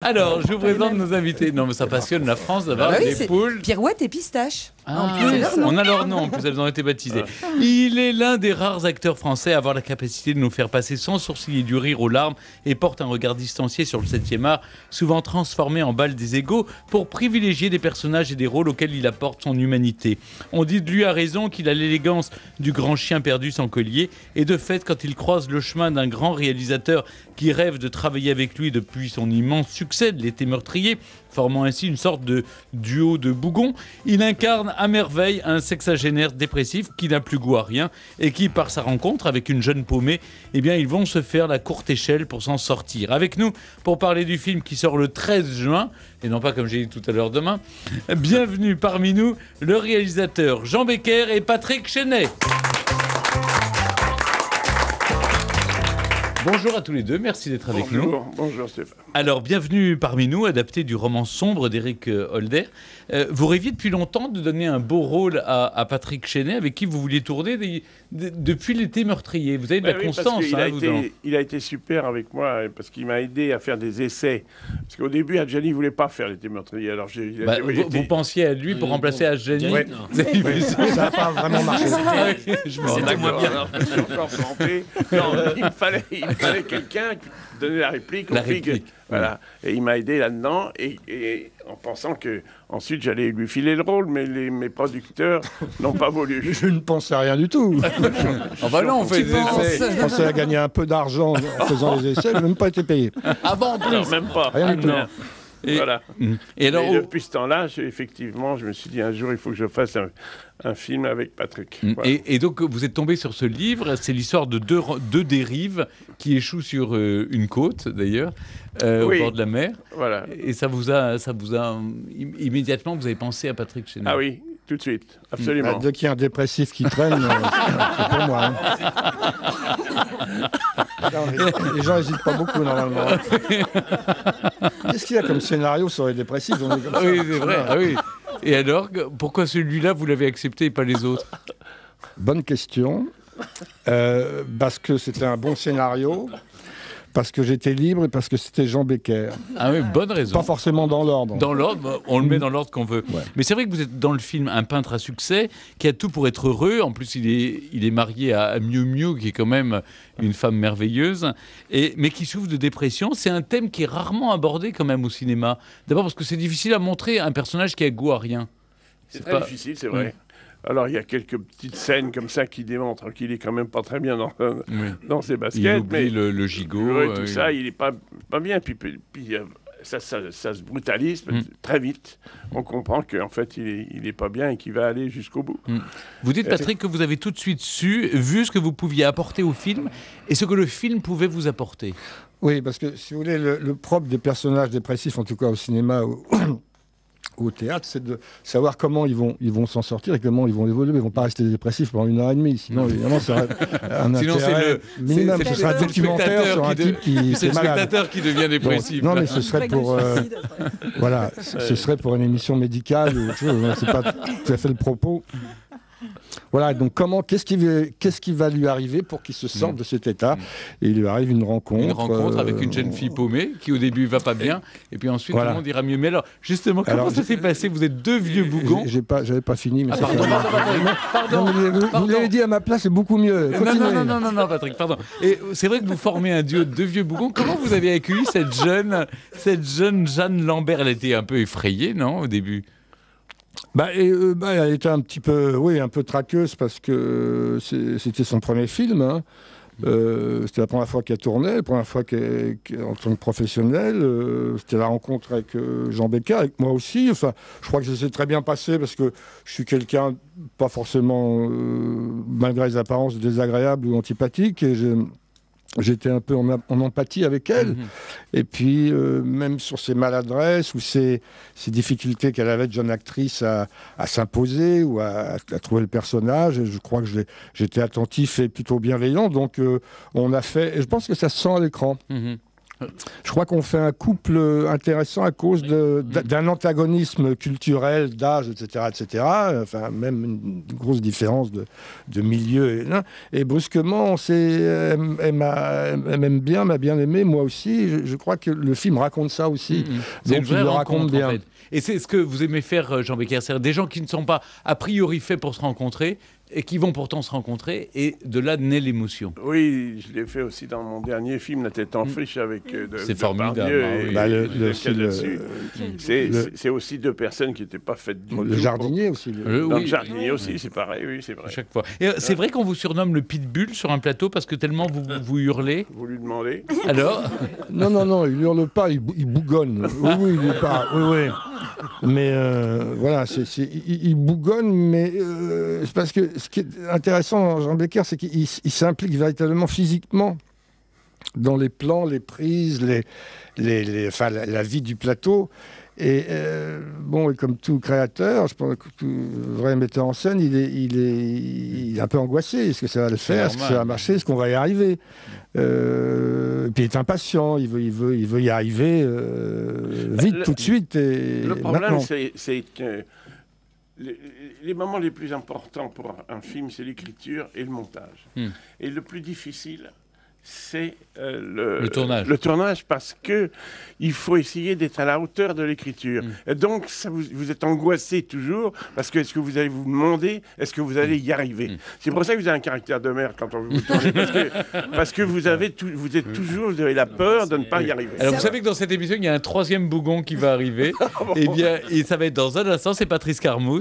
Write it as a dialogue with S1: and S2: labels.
S1: Alors, je vous présente nos invités. Non, mais ça passionne la France d'avoir des poules.
S2: Pirouette et pistache.
S1: Ah, on a leur nom, en plus elles ont été baptisées. Il est l'un des rares acteurs français à avoir la capacité de nous faire passer sans sourciller du rire aux larmes et porte un regard distancié sur le 7e art, souvent transformé en balle des égaux pour privilégier des personnages et des rôles auxquels il apporte son humanité. On dit de lui à raison qu'il a l'élégance du grand chien perdu sans collier et de fait, quand il croise le chemin d'un grand réalisateur qui rêve de travailler avec lui depuis son immense succès de L'été meurtrier, formant ainsi une sorte de duo de bougons, il incarne à merveille un sexagénaire dépressif qui n'a plus goût à rien et qui, par sa rencontre avec une jeune paumée, eh bien, ils vont se faire la courte échelle pour s'en sortir. Avec nous, pour parler du film qui sort le 13 juin, et non pas comme j'ai dit tout à l'heure demain, bienvenue parmi nous, le réalisateur Jean Becker et Patrick Chenet. Bonjour à tous les deux, merci d'être avec nous.
S3: Bonjour Stéphane.
S1: Alors, bienvenue parmi nous, adapté du roman Sombre d'Éric Holder. Vous rêviez depuis longtemps de donner un beau rôle à Patrick Chenet, avec qui vous vouliez tourner depuis L'été meurtrier. Vous avez de la constance.
S3: Il a été super avec moi, parce qu'il m'a aidé à faire des essais. Parce qu'au début, Adjani ne voulait pas faire L'été meurtrier. Alors
S1: vous pensiez à lui pour remplacer Adjani?
S3: Ça n'a pas vraiment marché.
S1: Je me rends d'accord.
S3: Je suis encore trompé. Non, il fallait quelqu'un qui donnait la réplique. Voilà. Et il m'a aidé là-dedans, et en pensant que ensuite j'allais lui filer le rôle, mais mes producteurs n'ont pas voulu.
S4: Je ne pensais à rien du tout.
S1: Non, on fait des essais.
S4: Je pensais à gagner un peu d'argent en faisant les essais, je n'ai même pas été payé.
S1: Ah bon, en plus?
S3: Non, même pas.
S4: Rien du tout.
S3: Voilà.
S1: Et alors,
S3: depuis ce temps-là, effectivement, je me suis dit un jour, il faut que je fasse un film avec Patrick.
S1: Voilà. Et donc, vous êtes tombé sur ce livre. C'est l'histoire de deux dérives qui échouent sur une côte, d'ailleurs, au bord de la mer.
S3: Voilà.
S1: Et ça vous a immédiatement, vous avez pensé à Patrick Chenet.
S3: Ah oui, tout de suite, absolument.
S4: Dès qu'il y a un dépressif qui traîne, c'est pour moi. Les gens n'hésitent pas beaucoup, normalement. Qu'est-ce qu'il y a comme scénario sur les dépressifs?
S1: Oui, c'est vrai. Ah, oui. Et alors, pourquoi celui-là, vous l'avez accepté et pas les autres?
S4: Bonne question. Parce que c'était un bon scénario, parce que j'étais libre et parce que c'était Jean Becker.
S1: Ah oui, bonne raison.
S4: Pas forcément dans l'ordre.
S1: Dans l'ordre, on le met dans l'ordre qu'on veut.
S4: Ouais.
S1: Mais c'est vrai que vous êtes dans le film un peintre à succès qui a tout pour être heureux. En plus, il est marié à Miu Miu, qui est quand même une femme merveilleuse, mais qui souffre de dépression. C'est un thème qui est rarement abordé quand même au cinéma. D'abord parce que c'est difficile à montrer un personnage qui a goût à rien.
S3: C'est très difficile, c'est vrai. Alors, il y a quelques petites scènes comme ça qui démontrent qu'il est quand même pas très bien dans ses baskets.
S1: Il oublie le gigot.
S3: Tout ça, il est pas bien. Puis ça se brutalise très vite. On comprend qu'en fait, il est pas bien et qu'il va aller jusqu'au bout.
S1: Vous dites, Patrick, que vous avez tout de suite vu ce que vous pouviez apporter au film et ce que le film pouvait vous apporter.
S4: Oui, parce que, si vous voulez, le propre des personnages dépressifs, en tout cas au cinéma au théâtre, c'est de savoir comment ils vont s'en sortir et comment ils vont évoluer. Ils ne vont pas rester dépressifs pendant 1h30. Sinon, évidemment, ça aurait un intérêt minimum. Ce serait un documentaire sur un type qui est malade.
S1: C'est le spectateur qui devient dépressif.
S4: Non, mais ce serait pour... voilà, ce serait pour une émission médicale ou autre chose. C'est pas tout à fait le propos. Voilà, donc qu'est-ce qui va lui arriver pour qu'il se sorte de cet état? Et il lui arrive une rencontre.
S1: Une rencontre avec une jeune fille paumée qui au début va pas bien et puis ensuite tout le monde ira mieux. Mais alors, justement, comment ça s'est passé? Vous êtes deux vieux bougons.
S4: J'avais pas fini, mais
S1: pardon.
S4: Vous l'avez dit à ma place, c'est beaucoup mieux.
S1: Non, Patrick, pardon. Et c'est vrai que vous formez un duo de deux vieux bougons. Comment vous avez accueilli cette jeune Jeanne Lambert? Elle était un peu effrayée, non, au début?
S4: Elle était un peu traqueuse parce que c'était son premier film. Hein. C'était la première fois qu'elle tournait, la première fois en tant que professionnelle. C'était la rencontre avec Jean Becker, avec moi aussi. Enfin, je crois que ça s'est très bien passé parce que je suis quelqu'un, pas forcément, malgré les apparences, désagréable ou antipathique. Et j'étais un peu en empathie avec elle. Et puis, même sur ses maladresses ou ses difficultés qu'elle avait de jeune actrice à s'imposer ou à trouver le personnage, je crois que j'étais attentif et plutôt bienveillant. Donc, on a fait... Et je pense que ça se sent à l'écran. Je crois qu'on fait un couple intéressant à cause d'un antagonisme culturel, d'âge, etc., etc. Enfin, même une grosse différence de milieu. Et brusquement, elle m'aime bien, m'a bien aimé, moi aussi. Je crois que le film raconte ça aussi. Donc il le raconte bien. En fait.
S1: Et c'est ce que vous aimez faire, Jean Becker, c'est des gens qui ne sont pas a priori faits pour se rencontrer, et qui vont pourtant se rencontrer, et de là naît l'émotion.
S3: Oui, je l'ai fait aussi dans mon dernier film, La tête en friche, avec
S1: c'est formidable.
S3: C'est aussi deux personnes qui n'étaient pas faites du tout.
S4: Le jardinier aussi.
S3: Le jardinier aussi, c'est pareil, oui, c'est vrai.
S1: Chaque fois. Et c'est vrai qu'on vous surnomme le pitbull sur un plateau parce que tellement vous hurlez.
S3: Vous lui demandez.
S1: Alors
S4: Non, il hurle pas, il bougonne. Oui, il parle. Oui. Mais voilà, il bougonne, mais c'est parce que ce qui est intéressant dans Jean Becker, c'est qu'il s'implique véritablement physiquement dans les plans, les prises, la vie du plateau. Et et comme tout créateur, je pense que tout vrai metteur en scène, il est un peu angoissé. Est-ce que ça va le faire? Est-ce que ça va marcher? Est-ce qu'on va y arriver? Et puis il est impatient, il veut y arriver vite, tout de suite. Et
S3: le problème, c'est que les moments les plus importants pour un film, c'est l'écriture et le montage. Et le plus difficile, c'est le tournage. Le tournage, parce que il faut essayer d'être à la hauteur de l'écriture. Et donc, vous êtes angoissé toujours, parce que est-ce que vous allez vous demander, est-ce que vous allez y arriver? C'est pour ça que vous avez un caractère de merde quand on vous tourne, parce que vous avez la peur de ne pas y arriver.
S1: Alors, vous savez que dans cette émission, il y a un troisième bougon qui va arriver. Et bien, et ça va être dans un instant, c'est Patrice Carmouze.